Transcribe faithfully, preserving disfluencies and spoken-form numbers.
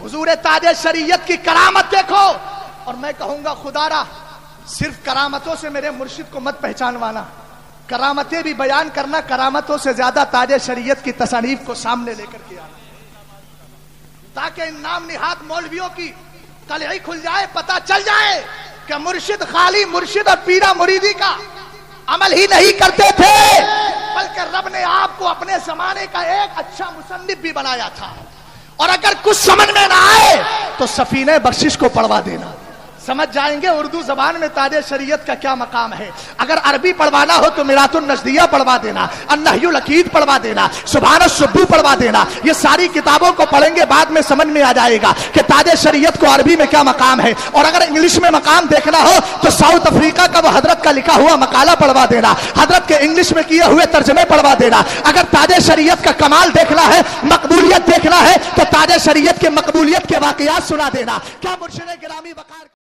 حضور تاج شریعت کی کرامت دیکھو. اور میں کہوں گا خدا را صرف کرامتوں سے میرے مرشد کو مت پہچانوانا، کرامتیں بھی بیان کرنا، کرامتوں سے زیادہ تاج شریعت کی تصانیف کو سامنے لے کر کے آنا، تاکہ ان نام نہاد مولویوں کی قلعی کھل جائے، پتہ چل جائے کہ مرشد خالی مرشد اور پیرا مریدی کا عمل ہی نہیں کرتے تھے، بلکہ رب نے آپ کو اپنے زمانے کا ایک اچھا مصنف بھی بنایا تھا. اور اگر کچھ سمجھ میں نہ آئے تو سفینہ بخشش کو پڑھوا دینا، سمجھ جائیں گے اردو زبان میں تاج شریعت کا کیا مقام ہے. اگر عربی پڑھوانا ہو تو میرات النجدیہ پڑھوا دینا، النحی العقید پڑھوا دینا، سبحان السبو پڑھوا دینا. یہ ساری کتابوں کو پڑھیں گے بعد میں سمجھ میں آ جائے گا کہ تاج شریعت کو عربی میں کیا مقام ہے. اور اگر انگلش میں مقام دیکھنا ہو تو ساؤتھ افریقہ کا وہ حضرت کا لکھا ہوا مقالہ پڑھوا دینا، حضرت کے انگلش میں کیے ہوئے ترجمے پڑھوا دینا. اگر تاج شریعت کا کمال دیکھنا ہے، مقبولیت دیکھنا ہے، تو تاج شریعت کے مقبولیت کے واقعات سنا دینا. کیا مرشد گرامی وقار